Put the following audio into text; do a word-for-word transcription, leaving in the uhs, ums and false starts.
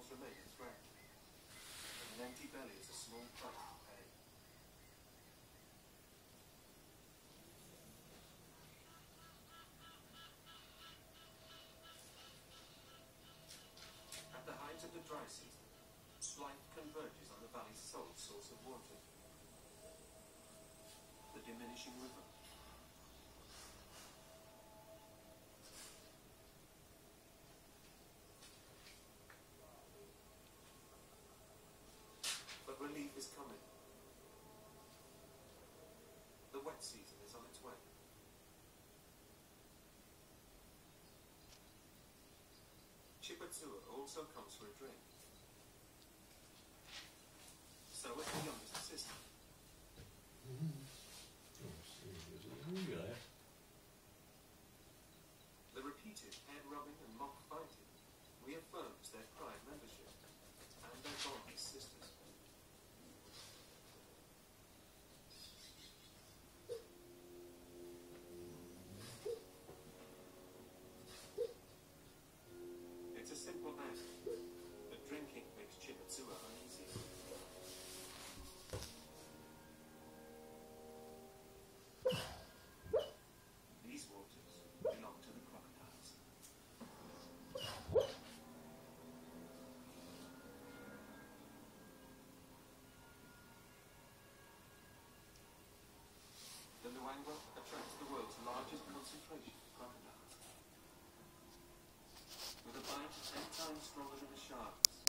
remain a threat. And an empty belly is a small price to pay. At the height of the dry season, life converges on the valley's sole source of water, the diminishing river. But relief is coming. The wet season is on its way. Chipatsua also comes for a drink. So is the youngest sister. Mm-hmm. Oh, see, there's a little guy.